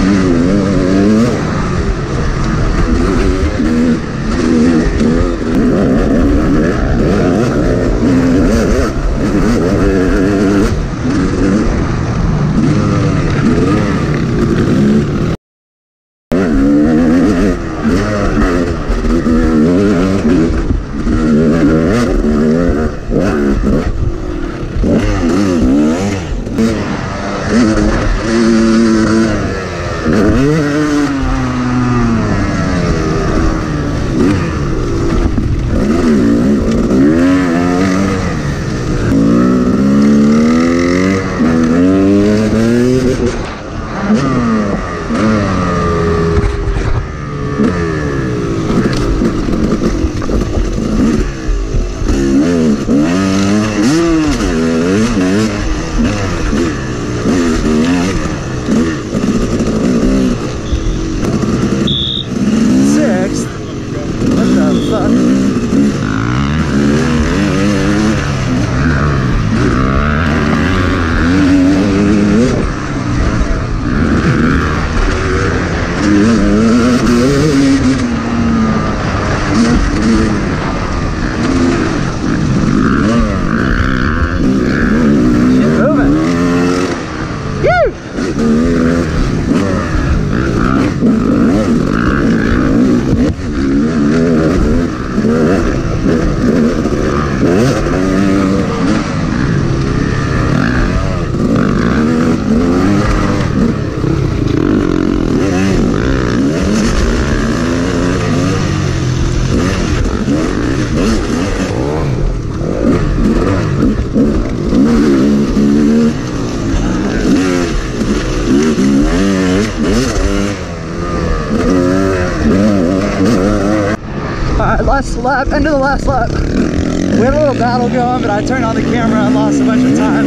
Last lap, end of the last lap. We had a little battle going, but I turned on the camera and lost a bunch of time.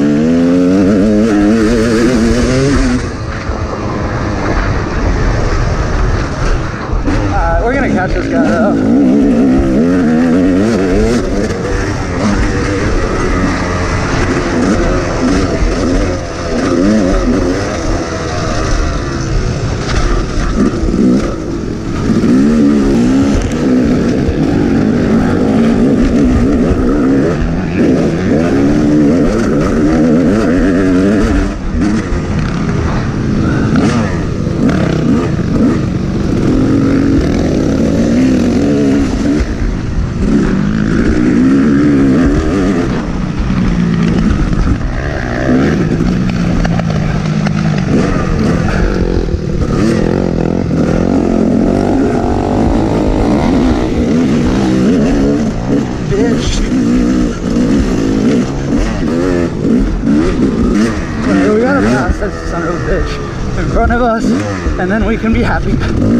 Alright, we're gonna catch this guy though. Son of a bitch in front of us, and then we can be happy.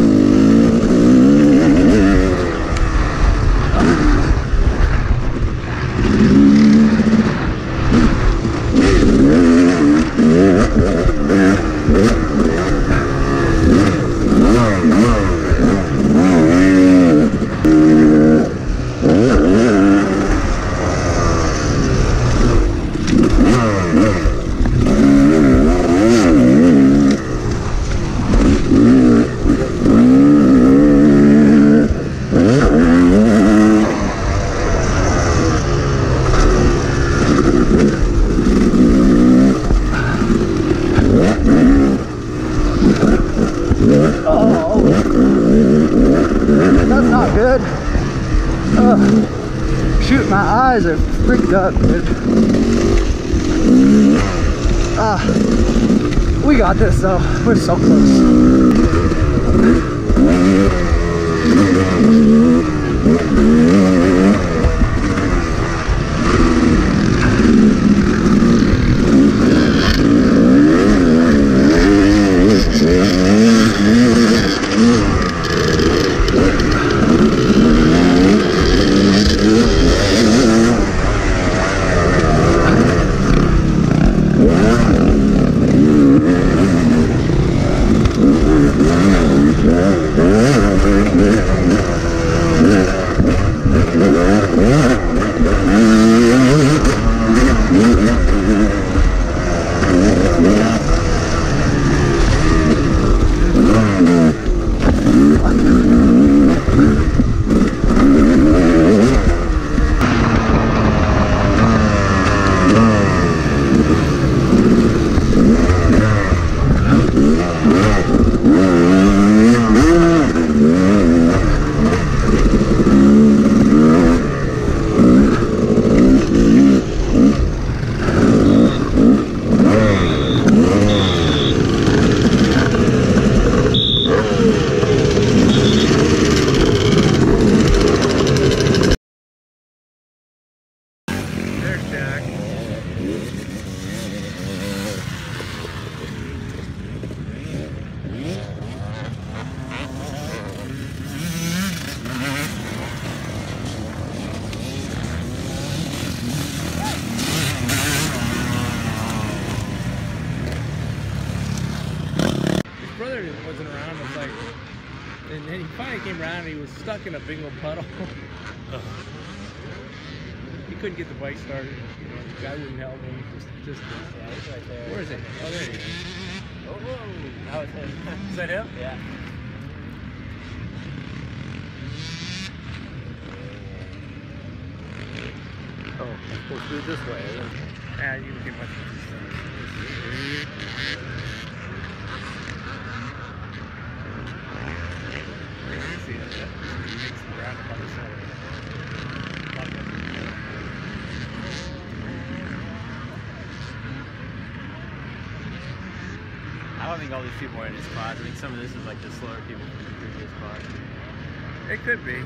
Shoot, my eyes are freaked up, dude. We got this though. We're so close. Wasn't around. It's like, and then he finally came around and he was stuck in a big old puddle. He couldn't get the bike started. You know, the guy wouldn't help him. Just yeah, he's right there. Where is he? Oh, there he is. Oh, whoa! That was him. Is that him? Yeah. Oh, I'm supposed to do it this way, isn't it? Yeah, you can get much. I don't think all these people are in his spots. I think some of this is like the slower people from the previous spots. It could be.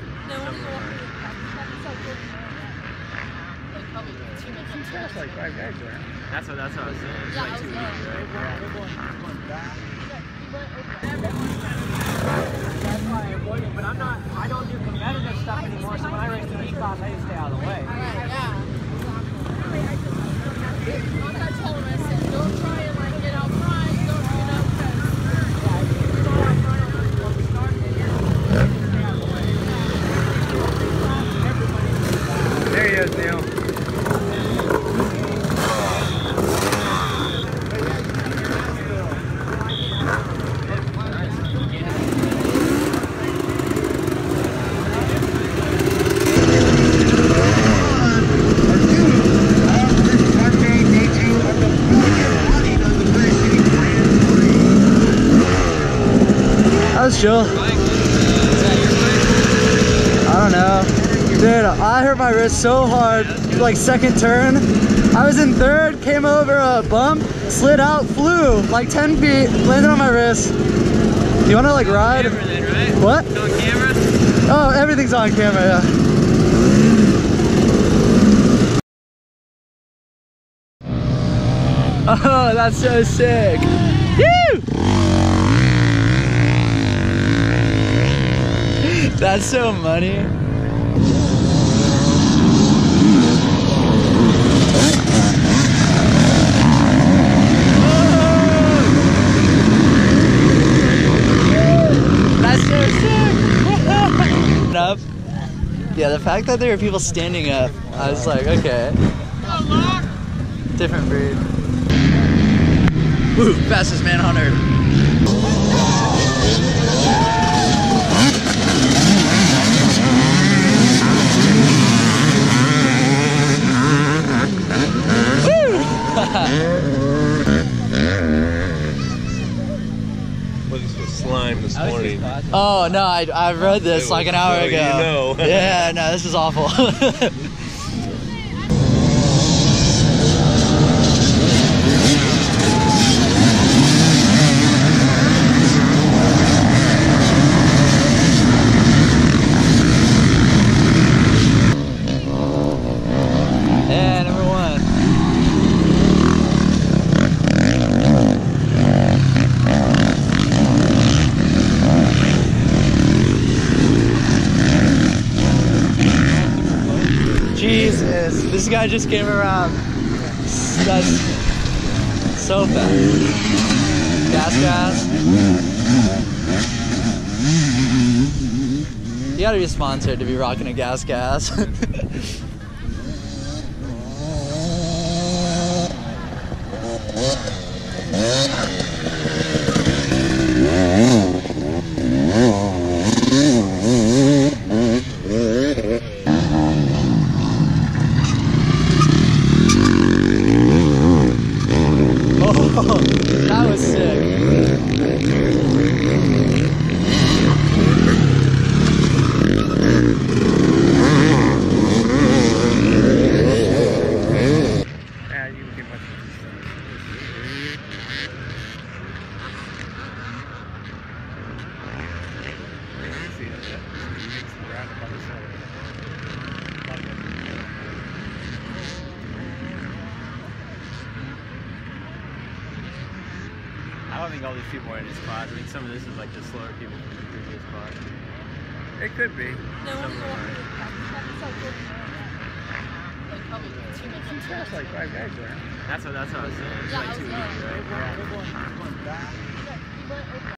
That's like 5 guys around. That's what I was saying. It's like 2 weeks, right? That's why I avoid it, but I don't do competitive stuff anymore, so when I race the week class, I just stay out of the way. Alright, yeah. I told him, I said, don't try and like get out front, don't, you know, because Yeah, if you go out front when we start, then you're stay out of the way. Everybody. There he is, Neil. That's chill. I don't know. Dude, I hurt my wrist so hard, like second turn. I was in third, came over a bump, slid out, flew like 10 feet, landed on my wrist. You wanna like ride? Camera then, right? What? It's on camera? Oh, everything's on camera, yeah. Oh, that's so sick. Woo! That's so money. That's so sick. Up. Yeah, the fact that there were people standing up, I was like, okay. Different breed. Woo, fastest man on earth. Looking for slime this morning. Oh no, I read this like an hour ago. You know. Yeah, no, this is awful. Yeah, number one. Jesus, this guy just came around. That's so fast. Gas. You gotta be sponsored to be rocking a gas. those people are in his class. I think some of this is like the slower people from the previous class. It could be. No, Some one of them are. like probably 2 minutes. That's like 5 guys there. That's what I was saying. It's Yeah, like I 2 was weeks, right? Good one. Yeah, he went over.